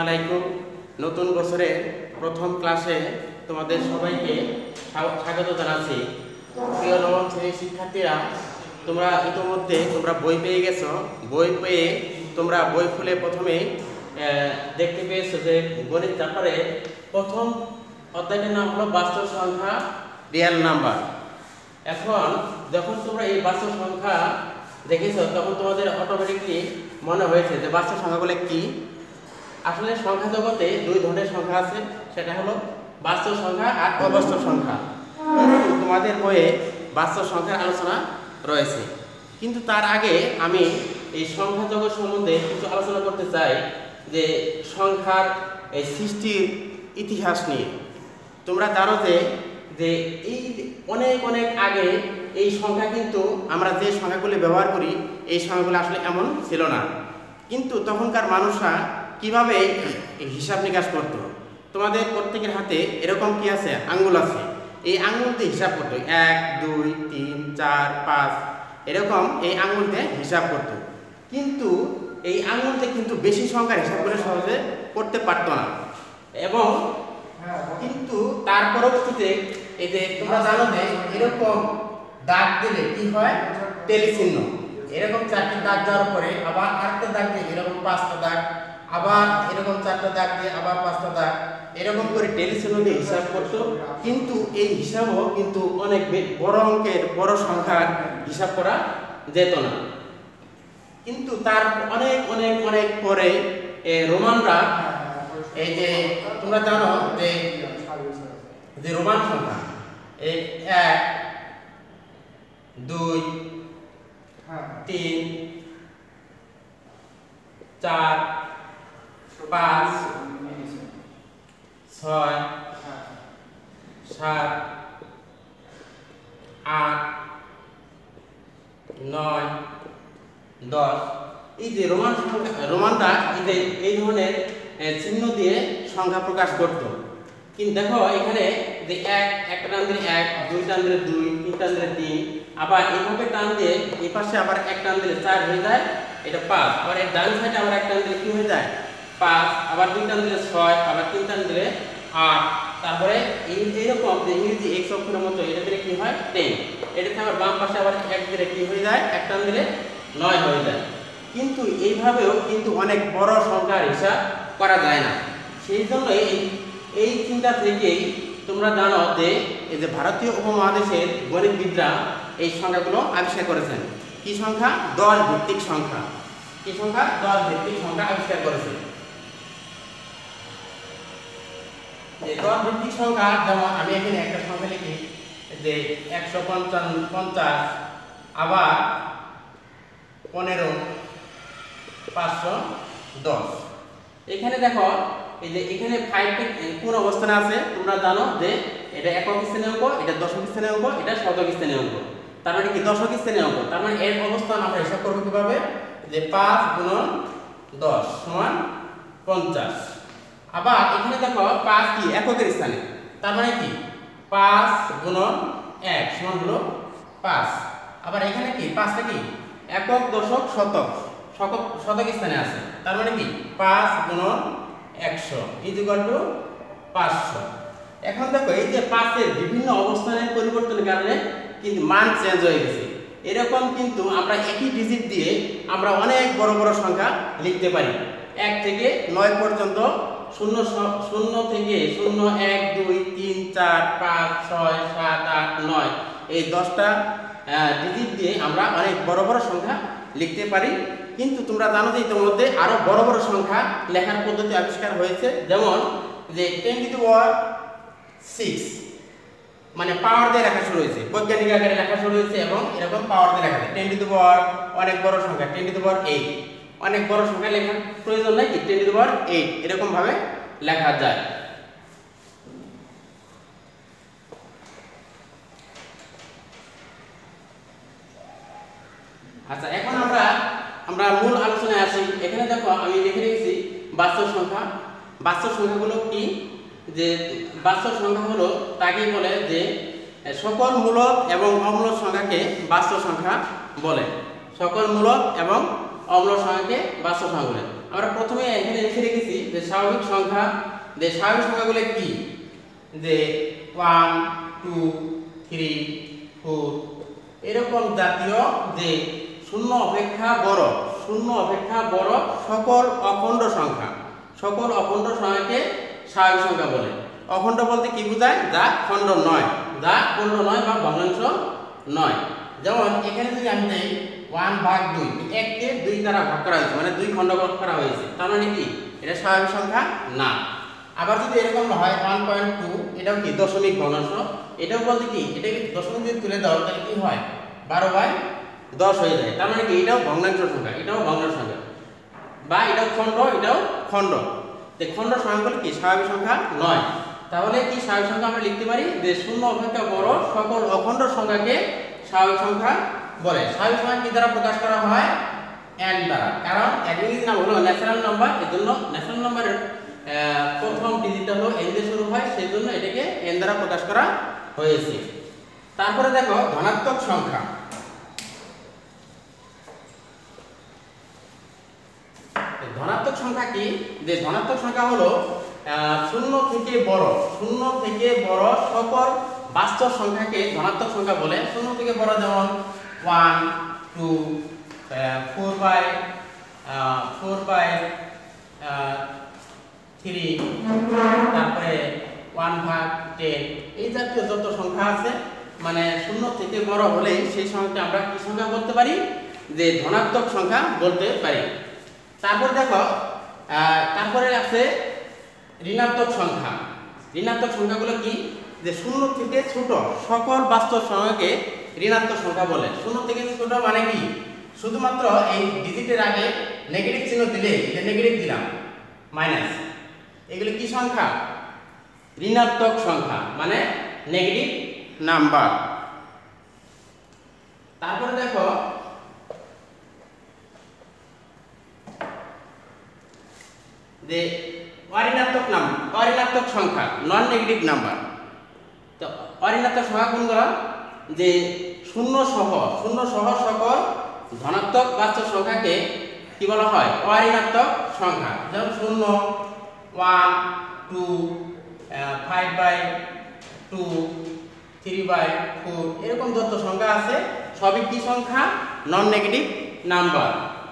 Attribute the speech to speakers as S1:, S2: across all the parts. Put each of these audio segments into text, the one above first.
S1: আলাইকুম। নতুন বছরের প্রথম ক্লাসে তোমাদের সবাইকে স্বাগত জানাচ্ছি। প্রিয় নবম শ্রেণীর শিক্ষার্থীরা, তোমরা ইতিমধ্যে বই পেয়ে গেছো। বই পেয়ে তোমরা বই খুলে প্রথমে দেখতে পেয়েছো যে গণিত চ্যাপ্টারে প্রথম অধ্যায়টির নাম হলো বাস্তব সংখ্যা, রিয়েল নাম্বার। এখন যখন তোমরা এই বাস্তব সংখ্যা দেখেছো তখন তোমাদের অটোমেটিকলি মনে হয়েছে যে বাস্তব সংখ্যাগুলো কি। আসলে সংখ্যা জগতে দুই ধরনের সংখ্যা আছে, সেটা হলো বাস্তব সংখ্যা আর অবাস্তব সংখ্যা। তোমাদের বইয়ে বাস্তব সংখ্যার আলোচনা রয়েছে, কিন্তু তার আগে আমি এই সংখ্যা জগৎ সম্বন্ধে কিছু আলোচনা করতে চাই যে সংখ্যার এই সৃষ্টির ইতিহাস নিয়ে। তোমরা জানো যে এই অনেক আগে এই সংখ্যা কিন্তু আমরা যে সংখ্যাগুলি ব্যবহার করি এই সংখ্যাগুলো আসলে এমন ছিল না। কিন্তু তখনকার মানুষরা কিভাবে হিসাব নিকাশ করত, তোমাদের প্রত্যেকের হাতে এরকম কি আছে, আঙ্গুল আছে। এই আঙ্গুল দিয়ে হিসাব করতো, 1 2 3 4 5 এরকম এই আঙ্গুল দিয়ে হিসাব করত। কিন্তু এই আঙ্গুল দিয়ে কিন্তু বেশি সংখ্যার হিসাব করে সহজে করতে পারতো না। এবং কিন্তু তার পরবর্তীতে এই যে তোমরা জানো যে এরকম দাগ দিলে কি হয়, তেলি চিহ্ন। এরকম 4টি দাগ দেওয়ার পরে আবার আরেকটা দাগ দিয়ে এরকম 5টা দাগ, আবার এরকম 4টা দাগ দিয়ে আবার 5টা দাগ, এরকম করে টেলি চিহ্ন দিয়ে হিসাব করতো। কিন্তু এই হিসাবও কিন্তু অনেক বড় অঙ্কের বড় সংখ্যার হিসাব করা যেত না। কিন্তু তার অনেক পরে রোমানরা, এই যে তোমরা জানো যে রোমান সংখ্যা, এই 1 2 3 4 5 6 7 8 9 10 এই যে রোমানরা এই ধরনের চিহ্ন দিয়ে সংখ্যা প্রকাশ করত। কিন্তু দেখো এখানে যে এক টান দিলে 1, 2 টান দিলে 2, 3 টান দিলে 3, আবার এইভাবে টান দিয়ে এই পাশে আবার এক টান দিলে 4 হয়ে যায়, এটা 5। আবার এর ডান সাইডে আবার এক টান দিলে কি হয়ে যায়, 5। আবার 2 টান দিলে 6, আবার 3 টান দিলে 8। তারপরে এইরকম যে ইংরেজি x অক্ষরের মতো এটা দিলে কি হয়, 10। এটাতে আবার বাম পাশে আবার এক দিলে কি হয়ে যায়, এক টান দিলে 9 হয়ে যায়। কিন্তু এইভাবেও কিন্তু অনেক বড় সংখ্যার হিসাব করা যায় না। সেই জন্য এই চিন্তা থেকেই তোমরা জানো যে এই যে ভারতীয় উপমহাদেশের গণিতবিদরা এই সংখ্যাগুলো আবিষ্কার করেছেন। কি সংখ্যা, 10 ভিত্তিক সংখ্যা। কি সংখ্যা, 10 ভিত্তিক সংখ্যা আবিষ্কার করেছেন। এই 10 ভিত্তিক সংখ্যা, যেমন আমি এখানে একটা সংখ্যা লিখি যে 150, আবার 15, 510। এখানে দেখো এই যে এখানে 5টি কোন অবস্থানে আছে, তোমরা জানো যে এটা একক স্থানীয় অঙ্ক, এটা দশক স্থানীয় অঙ্ক, এটা শতক স্থানীয় অঙ্ক। তার মানে কি দশক স্থানীয় অঙ্ক, তার মানে এর অবস্থান আমরা হিসাব করব কিভাবে, যে 5 × 10 = 50। আবার এখানে দেখো 5 কি এককের স্থানে, তার মানে কি 5 × 1 হলো 5। আবার এখানে কি 5টা কি একক, দশক, শতক স্থানে আছে, তার মানে কি 5 × 100 = 500। এখন দেখো এই যে 5 এর বিভিন্ন অবস্থানের পরিবর্তনের কারণে কিন্তু মান চেঞ্জ হয়ে গেছে। এরকম কিন্তু আমরা একই ডিজিট দিয়ে আমরা অনেক বড় সংখ্যা লিখতে পারি। 1 থেকে 9 পর্যন্ত, 0 থেকে 0 1 2 3 4 5 6 7 8 9 এই 10টা ডিজিট দিয়ে আমরা অনেক বড় সংখ্যা লিখতে পারি। কিন্তু তোমরা জানো যে ইতিমধ্যে আরো বড় সংখ্যা লেখার পদ্ধতি আবিষ্কার হয়েছে। যেমন যে 10⁶, মানে পাওয়ার দিয়ে লেখা শুরু হয়েছে, বৈজ্ঞানিক আকারে লেখা শুরু হয়েছে এবং এরকম পাওয়ার দিয়ে লেখা যায়। 10⁻, অনেক বড় সংখ্যা 10⁸, অনেক বড় সংখ্যা লেখার প্রয়োজন নাই, 10⁸ এরকম ভাবে লেখা যায়। আচ্ছা, এখন আমরা মূল আলোচনায় আসি। এখানে দেখো আমি লিখে রেখেছি বাস্তব সংখ্যা। বাস্তব সংখ্যাগুলো কি, যে বাস্তব সংখ্যা হলো তাকেই বলে যে সকল মূলক এবং অমূলক সংখ্যাকে বাস্তব সংখ্যা বলে। সকল মূলক এবং অমূলক সংখ্যাকে বাস্তব সংখ্যা বলে। আমরা প্রথমে এখানে লিখে রেখেছি যে স্বাভাবিক সংখ্যা, যে স্বাভাবিক সংখ্যাগুলো কি, যে 1 2 3 4 এরকম জাতীয় যে শূন্য অপেক্ষা বড়, শূন্য অপেক্ষা বড় সকল অখণ্ড সংখ্যা, সকল অখণ্ড সংখ্যাকে স্বাভাবিক সংখ্যা বলে। অখণ্ড বলতে কি বোঝায়? যা খণ্ড নয়, যা খণ্ড নয় বা ভগ্নাংশ নয়। যেমন এখানে যদি আমি নেই 1/2, 1 কে 2 দ্বারা ভাগ করা হয়েছে, মানে 2 খণ্ড করা হয়েছে, তার মানে কি এটা স্বাভাবিক সংখ্যা না। আবার যদি এরকম হয় 1.2, এটাও কি দশমিক ভগ্নাংশ, এটাও বলতে কি এটাকে দশমিক দিয়ে তুলে দাও তাহলে কি হয় 12/10 হয়ে যায়, তার মানে কি এটাও ভগ্নাংশ সংখ্যা, এটাও ভগ্নাংশ সংখ্যা, বা এটাও খণ্ড, এটাও খণ্ড। যে খণ্ড সংখ্যাগুলো কি স্বাভাবিক সংখ্যা নয়। তাহলে কি স্বাভাবিক সংখ্যা আমরা লিখতে পারি যে শূন্য অপেক্ষা বড় সকল অখণ্ড সংখ্যাকে স্বাভাবিক সংখ্যা বলে। স্বাভাবিক সংখ্যা কি দ্বারা প্রকাশ করা হয়? n দ্বারা, কারণ ইংরেজি নাম হলো ন্যাচারাল নাম্বার, এজন্য ন্যাচারাল নাম্বারের প্রথম ডিজিটটা হলো n দিয়ে শুরু হয়, সেই জন্য এটাকে n দ্বারা প্রকাশ করা হয়েছে। তারপরে দেখো ধনাত্মক সংখ্যা। ধনাত্মক সংখ্যা কি? যে ধনাত্মক সংখ্যা হলো শূন্য থেকে বড়, শূন্য থেকে বড় সকল বাস্তব সংখ্যাকে ধনাত্মক সংখ্যা বলে। শূন্য থেকে বড় যেমন 1 2 4/3, তারপরে 1/10, এই জাতীয় যত সংখ্যা আছে, মানে শূন্য থেকে বড় হলে সেই সংখ্যাকে আমরা কি সংখ্যা বলতে পারি? যে ধনাত্মক সংখ্যা বলতে পারি। তারপর দেখো তারপরে আছে ঋণাত্মক সংখ্যা। ঋণাত্মক সংখ্যাগুলো কি? যে শূন্য থেকে ছোট সকল বাস্তব সংখ্যাকে ঋণাত্মক সংখ্যা বলে। শূন্য থেকে ছোট মানে কি? শুধুমাত্র এই ডিজিটের আগে নেগেটিভ চিহ্ন দিলে, এটা নেগেটিভ দিলাম মাইনাস, এগুলো কি সংখ্যা? ঋণাত্মক সংখ্যা, মানে নেগেটিভ নাম্বার। তারপরে দেখো যে অঋণাত্মক সংখ্যা, নন নেগেটিভ নাম্বার। তো অঋণাত্মক সংখ্যা কোনগুলো? যে শূন্য সহ সকল ধনাত্মক বাস্তব সংখ্যাকে কি বলা হয়? অঋণাত্মক সংখ্যা। যেমন 0 1 2 5/2 3/4 এরকম যত সংখ্যা আছে সবই কি সংখ্যা? Non negative number.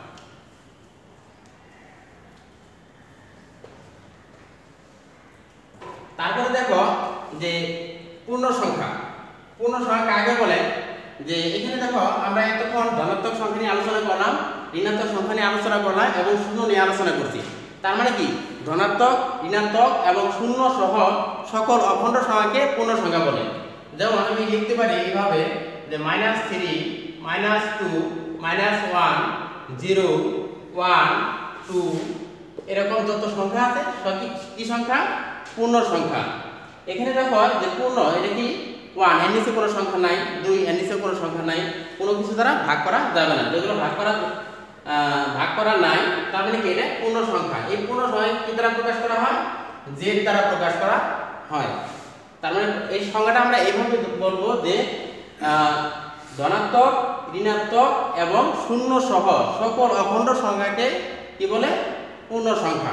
S1: তারপরে দেখো যে পূর্ণ সংখ্যা। পূর্ণ সংখ্যা কাকে বলে? যে এখানে দেখো আমরা এতক্ষণ ধনাত্মক সংখ্যা নিয়ে আলোচনা করলাম, ঋণাত্মক সংখ্যা নিয়ে আলোচনা করলাম এবং শূন্য নিয়ে আলোচনা করছি। তার মানে কি ধনাত্মক, ঋণাত্মক এবং শূন্য সহ সকল অখণ্ড সংখ্যাকে পূর্ণ সংখ্যা বলে। যেমন আমি লিখতে পারি এইভাবে যে -3 -2 -1 0 1 2 এরকম যত সংখ্যা আছে সব কি সংখ্যা? পূর্ণ সংখ্যা। এখানে দেখো যে পূর্ণ, এটা কি 1 এর নিচে কোনো সংখ্যা নাই, 2 এর নিচে কোনো সংখ্যা নাই, কোনো কিছু দ্বারা ভাগ করা যাবে না। যেগুলো ভাগ করা নাই তার মানে কি এটা পূর্ণ সংখ্যা। এই পূর্ণ সংখ্যা কি দ্বারা প্রকাশ করা হয়? z দ্বারা প্রকাশ করা হয়। তার মানে এই সংখ্যাটা আমরা এইভাবে বলবো যে ধনাত্মক, ঋণাত্মক এবং শূন্য সহ সকল অখণ্ড সংখ্যাকে কি বলে? পূর্ণ সংখ্যা।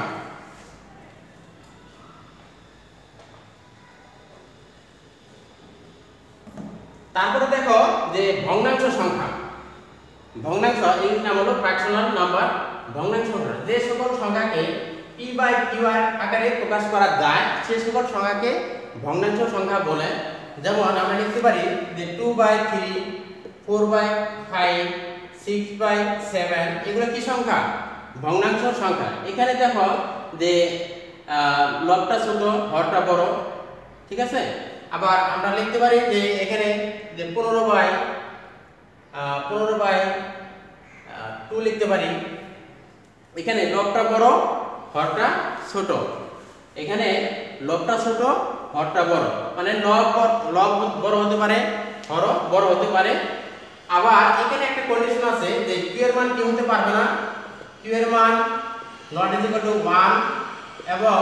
S1: তারপরে দেখো যে ভগ্নাংশ সংখ্যা। ভগ্নাংশ এর নাম হলো ফ্র্যাকশনাল নাম্বার। ভগ্নাংশ সংখ্যা যে সকল সংখ্যাকে p/q আকারে প্রকাশ করা যায় সেই সকল সংখ্যাকে ভগ্নাংশ সংখ্যা বলে। যেমন আমরা লিখতে পারি যে 2/3 4/5 6/7 এগুলো কি সংখ্যা? ভগ্নাংশ সংখ্যা। এখানে দেখো যে লবটা ছোট হরটা বড়, ঠিক আছে। আবার আমরা লিখতে পারি যে এখানে যে 15/2 লিখতে পারি। এখানে লবটা বড় হরটা ছোট, এখানে লবটা ছোট হরটা বড়, মানে লব বড় হতে পারে, হর বড় হতে পারে। আবার এখানে একটা কন্ডিশন আছে যে q এর মান কি হতে পারবে না? q এর মান not equal to 1 এবং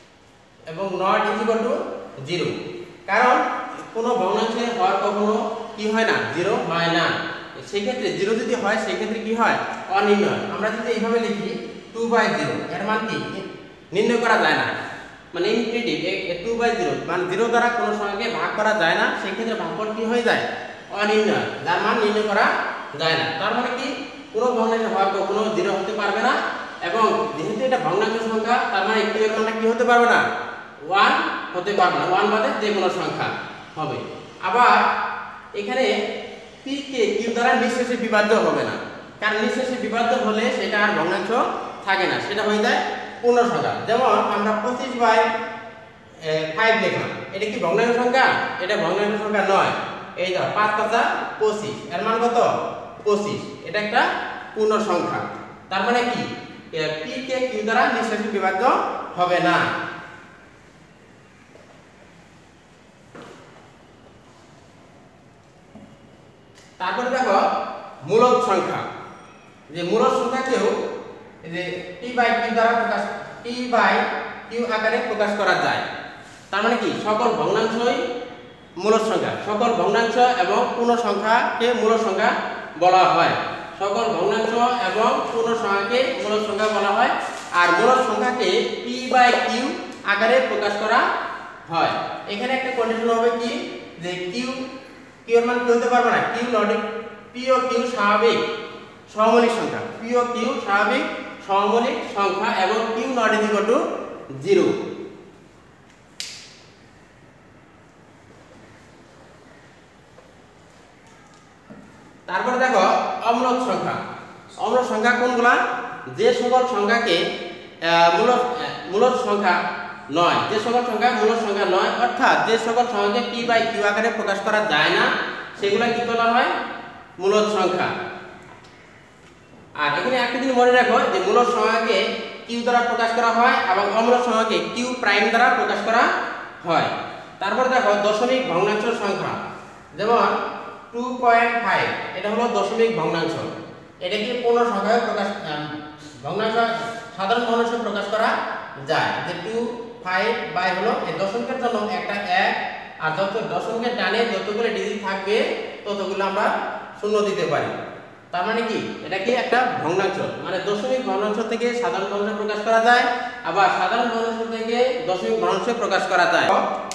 S1: not equal to 0। কারণ কোনো ভগ্নাংশের হর কখনো কি হয় না, জিরো হয় না। সেই ক্ষেত্রে জিরো যদি হয় সেই ক্ষেত্রে কি হয়, অনির্ণয়। আমরা যদি এইভাবে লিখি 2/0, এর মান কি নির্ণয় করা যায় না, মানে ইনফিনিটিভ 2/0 মানে 0 দ্বারা কোনো সংখ্যাকে ভাগ করা যায় না, সেই ক্ষেত্রে ভাগফল কি হয়ে যায়, অনির্ণয়, যার মান নির্ণয় করা যায় না। তার মানে কি কোনো ভগ্নাংশের হর কখনো 0 হতে পারবে না, এবং যেহেতু এটা ভগ্নাংশ সংখ্যা তার মানে q এর মানটা কি হতে পারবে না, 1 হতে পারবে না, 1 বাদে যে কোনো সংখ্যা হবে। আবার এখানে p কে q দ্বারা নিঃশেষে বিভাজ্য হবে না, কারণ নিঃশেষে বিভাজ্য হলে সেটা আর ভগ্নাংশ থাকে না, সেটা হয়ে যায় পূর্ণ সংখ্যা। যেমন আমরা 25/5 লিখলাম, এটা কি ভগ্নাংশ সংখ্যা, এটা ভগ্নাংশ সংখ্যা নয়। এই দাও 5 × 25, এর মান কত, 25, এটা একটা পূর্ণ সংখ্যা। তার মানে কি p কে q দ্বারা নিঃশেষে বিভাজ্য হবে না। তারপরে দেখো মূলদ সংখ্যা, যে মূলদ সংখ্যাকেও যে p/q দ্বারা প্রকাশ, p/q আকারে প্রকাশ করা যায়। তার মানে কি সকল ভগ্নাংশই মূলদ সংখ্যা, সকল ভগ্নাংশ এবং পূর্ণ সংখ্যাকে মূলদ সংখ্যা বলা হয়, সকল ভগ্নাংশ এবং পূর্ণ সংখ্যাকে মূলদ সংখ্যা বলা হয়। আর মূলদ সংখ্যাকে p/q আকারে প্রকাশ করা হয়। এখানে একটা কন্ডিশন হবে কি, যে q এর মান কি হতে পারবে না, p ও q স্বাভাবিক সহমৌলিক সংখ্যা, p ও q স্বাভাবিক সহমৌলিক সংখ্যা এবং q ≠ 0। তারপরে দেখো অমূলদ সংখ্যা। অমূলদ সংখ্যা কোনগুলা, যে সকল সংখ্যাকে মূলদ সংখ্যা নয়, যে সকল সংখ্যা মূলদ সংখ্যা নয়, অর্থাৎ যে সকল সংখ্যাকে p/q আকারে প্রকাশ করা যায় না সেগুলা কি বলা হয়, মূলদ সংখ্যা। আর এখানে একটা জিনিস মনে রাখো, যে মূলদ সংখ্যাকে q দ্বারা প্রকাশ করা হয় এবং অমূলদ সংখ্যাকে q' দ্বারা প্রকাশ করা হয়। তারপর দেখো দশমিক ভগ্নাংশ সংখ্যা, যেমন 2.5, এটা হলো দশমিক ভগ্নাংশ, এটাকে পূর্ণ সংখ্যায় প্রকাশ, ভগ্নাংশ সাধারণ ভগ্নাংশে প্রকাশ করা যায়। যে 2/5 হলো এই দশমিকের জন্য একটা 1, আর যত দশমিকের ডানে যতগুলো ডিজিট থাকবে ততগুলো আমরা শূন্য দিতে পারি। তার মানে কি এটা কি একটা ভগ্নাংশ, মানে দশমিক ভগ্নাংশ থেকে সাধারণ ভগ্নাংশে প্রকাশ করা যায়, আবার সাধারণ ভগ্নাংশ থেকে দশমিক ভগ্নাংশে প্রকাশ করা যায়।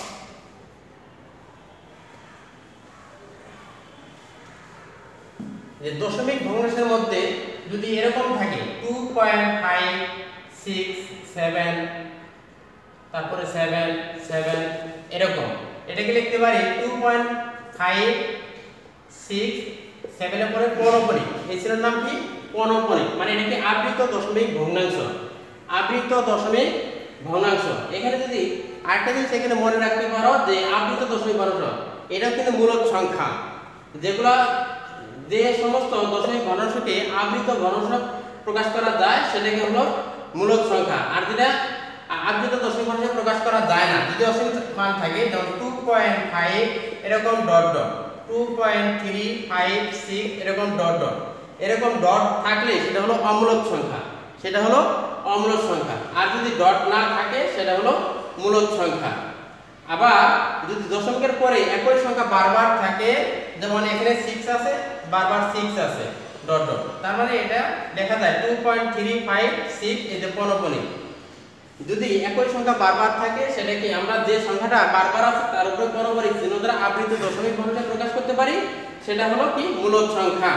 S1: যে দশমিক ভগ্নাংশের মধ্যে যদি এরকম থাকে 2.5, 6, 7, তারপরে 7, 7 এরকম, এটাকে লিখতে পারি 2.5, 6, 7 এর পরে পৌনঃপুনিক, এই ছিল নাম কি পৌনঃপুনিক, মানে এটাকে আবৃত দশমিক ভগ্নাংশ, আবৃত দশমিক ভগ্নাংশ। এখানে যদি আরেকটা জিনিস এখানে মনে রাখতে পারো, যে আবৃত দশমিক ভগ্নাংশ এটাও কিন্তু মূলদ সংখ্যা, যেগুলা যে সমস্ত দশমিক ভগ্নাংশকে আবৃত ভগ্নাংশ প্রকাশ করা যায় সেটাকে হলো মূলদ সংখ্যা। আর যেটা আবৃত দশমিক ভগ্নাংশে প্রকাশ করা যায় না, যদি অসীম মান থাকে, যেমন 2.5 এরকম ডট ডট, 2.356 এরকম ডট ডট, এরকম ডট থাকলে সেটা হলো অমূলদ সংখ্যা, সেটা হলো অমূলদ সংখ্যা। আর যদি ডট না থাকে সেটা হলো মূলদ সংখ্যা। আবার যদি দশমিকের পরে একই সংখ্যা বারবার থাকে, যেমন এখানে 6 আছে, বারবার 6 আছে ডট ডট, তার মানে এটা দেখা যায় 2.356 এই যে পৌনঃপুনিক। যদি একই সংখ্যা বারবার থাকে সেটা কি আমরা যে সংখ্যাটা বারবার আছে তার উপরে পৌনঃপুনিক চিহ্ন দ্বারা আবৃত দশমিক ভগ্নাংশে প্রকাশ করতে পারি, সেটা হলো কি মূলদ সংখ্যা।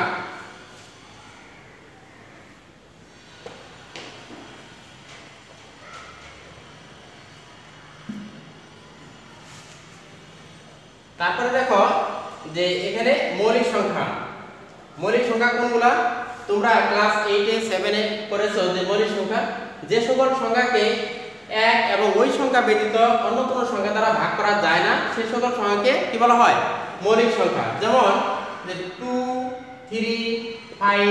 S1: তারপরে দেখো যে এখানে মৌলিক সংখ্যা, মৌলিক সংখ্যা কোনগুলা, তোমরা ক্লাস 8 এ 7 এ করেছো, যে মৌলিক সংখ্যা যে সকল সংখ্যাকে 1 এবং ওই সংখ্যা ব্যতীত অন্য কোনো সংখ্যা দ্বারা ভাগ করা যায় না সেই সকল সংখ্যাকে কি বলা হয়, মৌলিক সংখ্যা। যেমন যে 2, 3, 5,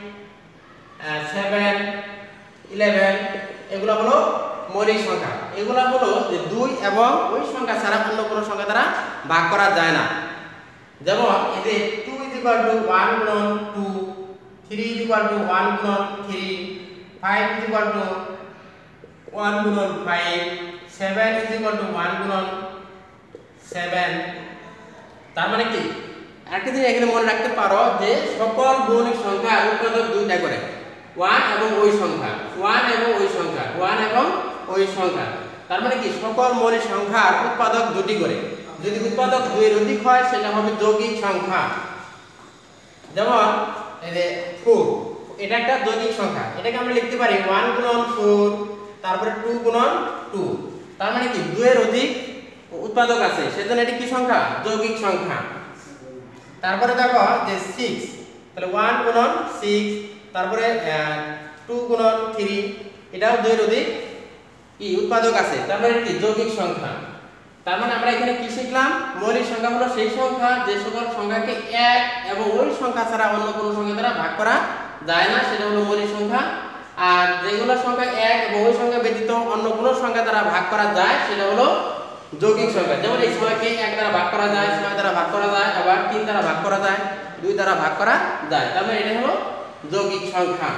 S1: 7, 11 এগুলো হলো মৌলিক সংখ্যা। এগুলো হলো যে 2 এবং ওই সংখ্যা ছাড়া অন্য কোনো সংখ্যা দ্বারা ভাগ করা যায় না। যেমন এই যে 2 = 1 গুণন 2, 3 = 1 গুণন 3, 5 = 1 গুণন 5, 7 = 1 গুণন 7। তার মানে কি আরেকটা জিনিস এখানে মনে রাখতে পারো যে সকল মৌলিক সংখ্যার উৎপাদক দুইটা করে, 1 এবং ওই সংখ্যা, 1 এবং ওই সংখ্যা, 1 এবং ওই সংখ্যা। তার মানে কি সকল মৌলিক সংখ্যার উৎপাদক দুটি করে। যদি উৎপাদক 2 এর অধিক হয় সেটা হবে যৌগিক সংখ্যা। যেমন এই যে 4, এটা একটা যৌগিক সংখ্যা, এটাকে আমরা লিখতে পারি 1 গুণন 4, তারপরে 2 গুণন 2। তার মানে কি 2 এর অধিক উৎপাদক আছে, সেজন্য এটি কি সংখ্যা? যৌগিক সংখ্যা। তারপরে দেখো যে 6, তাহলে 1 গুণন 6, তারপরে 2 গুণন 3, এটাও 2 এর অধিক কি উৎপাদক আছে, তার মানে কি যৌগিক সংখ্যা। তার মানে আমরা এখানে কি শিখলাম? মৌলিক সংখ্যা হলো সেই সংখ্যা যে সকল সংখ্যাকে 1 এবং ওই সংখ্যা ছাড়া অন্য কোনো সংখ্যা দ্বারা ভাগ করা যায় না, সেটা হলো মৌলিক সংখ্যা। আর যেগুলো সংখ্যা 1 এবং ওই সংখ্যা ব্যতীত অন্য কোনো সংখ্যা দ্বারা ভাগ করা যায় সেটা হলো যৌগিক সংখ্যা। যেমন এই সময়কে 1 দ্বারা ভাগ করা যায়, 6 দ্বারা ভাগ করা যায়, আবার 3 দ্বারা ভাগ করা যায়, 2 দ্বারা ভাগ করা যায়। তার মানে এটা হলো যৌগিক সংখ্যা।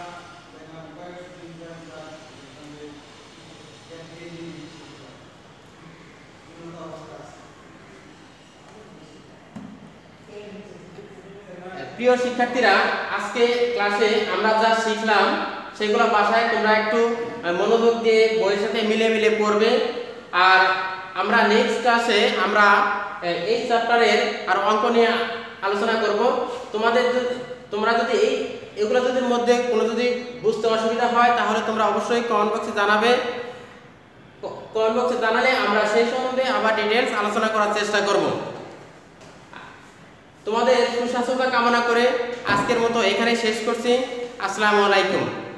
S1: প্রিয় শিক্ষার্থীরা, আজকে ক্লাসে আমরা যা শিখলাম সেগুলো বাসায় তোমরা একটু মনোযোগ দিয়ে বইয়ের সাথে মিলে মিলে পড়বে। আর আমরা নেক্সট ক্লাসে আমরা এই চ্যাপ্টারের আর অঙ্ক নিয়ে আলোচনা করব। তোমরা যদি এগুলো যদি মধ্যে কোনো যদি বুঝতে অসুবিধা হয় তাহলে তোমরা অবশ্যই কমেন্ট বক্সে জানাবে। কমেন্ট বক্সে জানালে আমরা সেই সম্বন্ধে আবার ডিটেইলস আলোচনা করার চেষ্টা করব। তোমাদের সুস্বাস্থ্য কামনা করে আজকের মতো এখানে শেষ করছি। আসসালামু আলাইকুম।